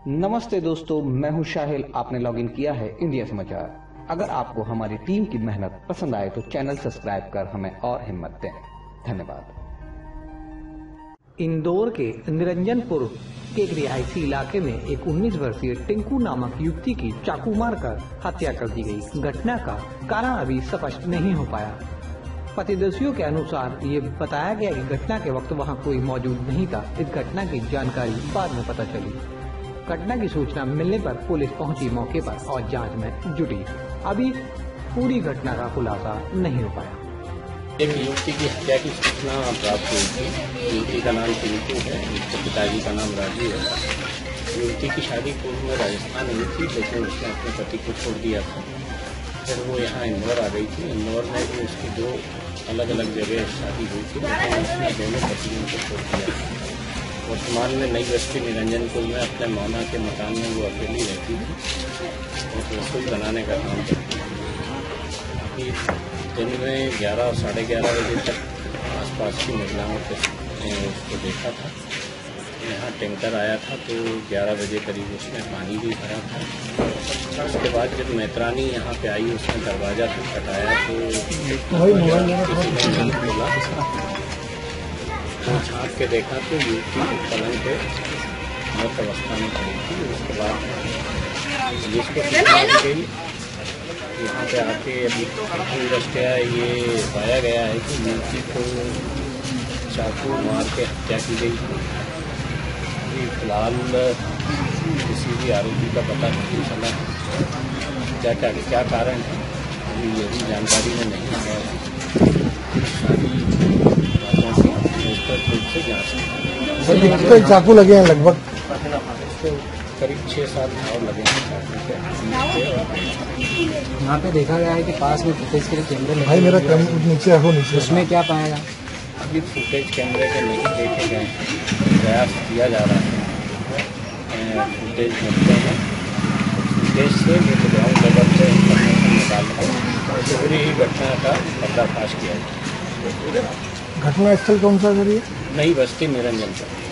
नमस्ते दोस्तों, मैं हूं शाहिल। आपने लॉगिन किया है इंडिया समाचार। अगर आपको हमारी टीम की मेहनत पसंद आए तो चैनल सब्सक्राइब कर हमें और हिम्मत दें। धन्यवाद। इंदौर के निरंजनपुर के एक रिहायशी इलाके में एक 19 वर्षीय टिंकू नामक युवती की चाकू मारकर हत्या कर दी गई। घटना का कारण अभी स्पष्ट नहीं हो पाया। प्रत्यक्षदर्शियों के अनुसार ये बताया गया कि घटना के वक्त वहां कोई मौजूद नहीं था। इस घटना की जानकारी बाद में पता चली। घटना की सूचना मिलने पर पुलिस पहुंची मौके पर और जांच में जुटी। अभी पूरी घटना का खुलासा नहीं हो पाया। एक युवती की हत्या की सूचना प्राप्त हुई थी। युवती का नाम टिंकू है, उसके पिताजी का नाम राजू है। युवती की शादी पूर्व में राजस्थान हुई थी, लेकिन उसने अपने पति को छोड़ दिया था। फिर वो यहाँ इंदौर आ गई थी। इंदौर में भी उसकी दो अलग अलग जगह शादी हुई थी, लेकिन उसने दोनों पतियों को छोड़ दिया था। वर्तमान में नई बस्ती निरंजनपुर में अपने मौना के मकान में वो अकेली रहती थी और रसोई बनाने का काम करती थी। दिन में 11 और 11:30 बजे तक आसपास की महिलाओं को उसको देखा था। यहाँ टैंकर आया था तो 11 बजे करीब उसमें पानी भी भरा था। उसके बाद जब मैत्रानी यहाँ पे आई, उसने दरवाज़ा खटखटाया तो किसी ने खोला तो झाँक के देखा तो युवती पलंग पे मृत अवस्था में पड़ी थी। उसके बाद पुलिस को सूचना दी गई। यहाँ पे आके अभी दृष्टया ये पाया गया है कि युवती को चाकू मार के हत्या की गई थी। अभी फिलहाल किसी भी आरोपी का पता नहीं चला है। क्या कारण है अभी ये भी जानकारी में नहीं आया है। सारी बातों से जांच चाकू लगे हैं लगभग करीब 6-7 घाव लगे हैं चाकू के। यहाँ पे देखा गया है कि पास में फुटेज के कैमरे भाई मेरा नीचे हो नीचे, उसमें क्या पाएगा? अभी फुटेज कैमरे के नहीं देखे गए, प्रयास किया जा रहा है। फुटेज मिलते हैं, फुटेज से जो ग्राउंड लेवल से इंफॉर्मेशन निकालकर पूरी ही घटना का पर्दाफाश किया जाए। घटना स्थल कौन सा करिए? नई बस्ती निरंजनपुर।